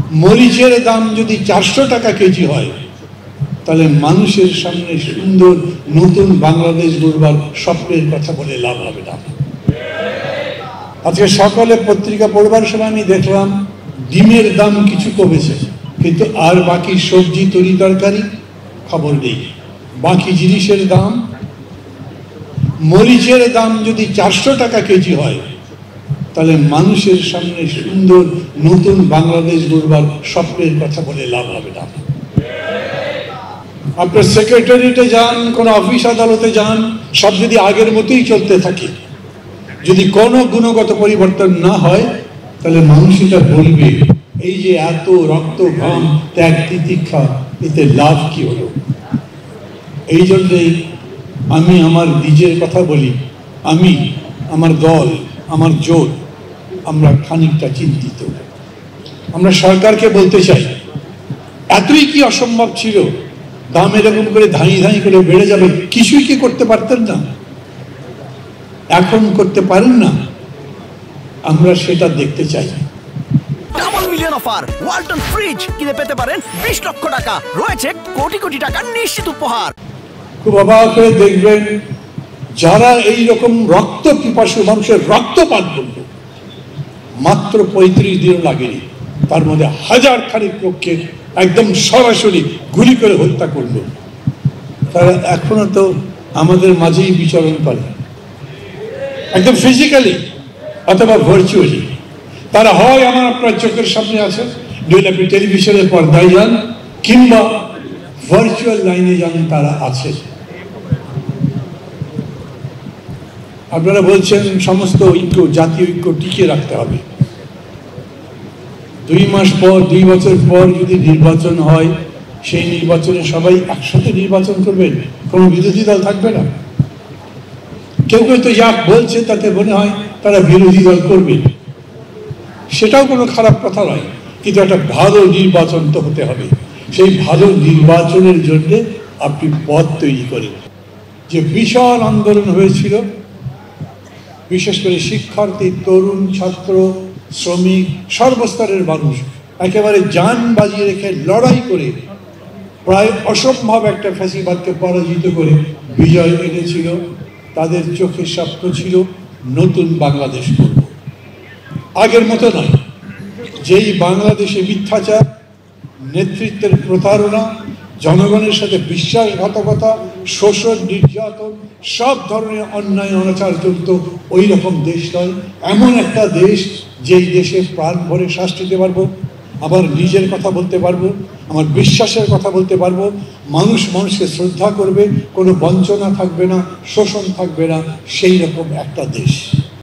মরিচের দাম যদি 400 টাকা কেজি হয়, তাহলে মানুষের সামনে সুন্দর নতুন বাংলাদেশ গড়বার স্বপ্নের কথা বলে লাভ হবে না। আজকে সকালে পত্রিকা পড়বার সময় আমি দেখলাম ডিমের দাম কিছু কমেছে, কিন্তু আর বাকি সবজি তরি তরকারি খবর নেই। বাকি জিনিসের দাম, মরিচের দাম যদি 400 টাকা কেজি হয়, তাহলে মানুষের সামনে সুন্দর নতুন বাংলাদেশ গড়বার স্বপ্নের কথা বলে লাভ হবে না। আপনার সেক্রেটারিয়েটে যান, কোনো অফিস আদালতে যান, সব যদি আগের মতোই চলতে থাকে, যদি কোনো গুণগত পরিবর্তন না হয়, তাহলে মানুষ এটা বলবে এই যে এত রক্ত ঘাম ত্যাগ তিতিক্ষা, এতে লাভ কি হলো? এই জন্যই আমি আমার নিজের কথা বলি, আমি, আমার দল, আমার জোট, আমরা খানিকটা চিন্তিত। আমরা সরকারকে বলতে চাই, এতই কি অসম্ভব ছিল? দাম এরকম করে ধাঁই ধাঁই করে বেড়ে যাবে, কিছুই কি করতে পারতেন না? এখন করতে পারেন না? আমরা সেটা দেখতে চাই। Double million offer, Walton fridge কিনে পেতে পারেন 20 লক্ষ টাকা, রয়েছে কোটি কোটি টাকার নিশ্চিত উপহার। খুব অবাক হয়ে দেখবেন, যারা এই রকম রক্ত পিপাসু মানুষের রক্তপাত করলো, মাত্র 35 দিন লাগেনি, তার মধ্যে হাজার খানিক লোককে একদম সরাসরি গুলি করে হত্যা করলো। তারা এখনো তো আমাদের মাঝেই বিচরণ করে, একদম ফিজিক্যালি অথবা ভার্চুয়ালি। তারা হয় আমার আপনার চোখের সামনে আছে, নইলে আপনি টেলিভিশনের পর্দায় যান, কিংবা ভার্চুয়াল লাইনে যান, তারা আছে। আপনারা বলছেন সমস্ত ঐক্য, জাতীয় ঐক্য টিকিয়ে রাখতে হবে। 2 মাস পর, 2 বছর পর যদি নির্বাচন হয়, সেই নির্বাচনে সবাই একসাথে নির্বাচন করবেন, কোনো বিরোধী দল থাকবে না। কেউ কেউ তো যা বলছে তাতে মনে হয় তারা বিরোধী দল করবে, সেটাও কোনো খারাপ কথা নয়, কিন্তু একটা ভালো নির্বাচন তো হতে হবে। সেই ভালো নির্বাচনের জন্য আপনি পথ তৈরি করেন। যে বিশাল আন্দোলন হয়েছিল, বিশেষ করে শিক্ষার্থী, তরুণ, ছাত্র, শ্রমিক, সর্বস্তরের মানুষ একেবারে জান বাজিয়ে রেখে লড়াই করে প্রায় অসম্ভব একটা ফ্যাসিবাদকে পরাজিত করে বিজয় এনেছিল। তাদের চোখে স্বপ্ন ছিল নতুন বাংলাদেশ করব, আগের মতো নয়। যেই বাংলাদেশে মিথ্যাচার, নেতৃত্বের প্রতারণা, জনগণের সাথে বিশ্বাসঘাতকতা, শোষণ, নির্যাতন, সব ধরনের অন্যায় অনাচার চলত, ওই রকম দেশ নয়। এমন একটা দেশ, যেই দেশে প্রাণ ভরে শ্বাস নিতে পারবো, আমার নিজের কথা বলতে পারবো, আমার বিশ্বাসের কথা বলতে পারবো, মানুষ মানুষকে শ্রদ্ধা করবে, কোনো বঞ্চনা থাকবে না, শোষণ থাকবে না, সেই রকম একটা দেশ।